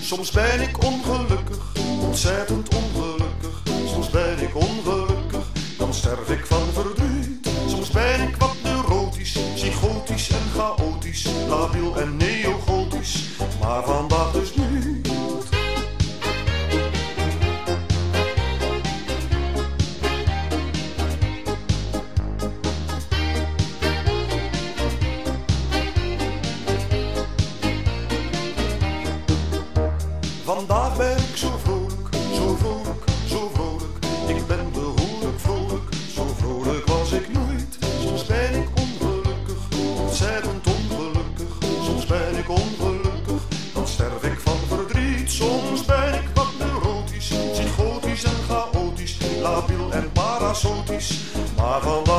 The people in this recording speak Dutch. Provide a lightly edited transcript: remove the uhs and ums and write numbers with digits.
Soms ben ik ongelukkig, ontzettend ongelukkig. Soms ben ik ongelukkig, dan sterf ik van verdriet. Soms ben ik wat neurotisch, psychotisch en chaotisch, labiel en neogotisch, maar vandaag dus niet. Vandaag ben ik zo vrolijk, zo vrolijk, zo vrolijk. Ik ben behoorlijk vrolijk, zo vrolijk was ik nooit. Soms ben ik ongelukkig, ontzettend ongelukkig. Soms ben ik ongelukkig, dan sterf ik van verdriet. Soms ben ik wat neurotisch, psychotisch en chaotisch, labiel en parasotisch, maar vandaag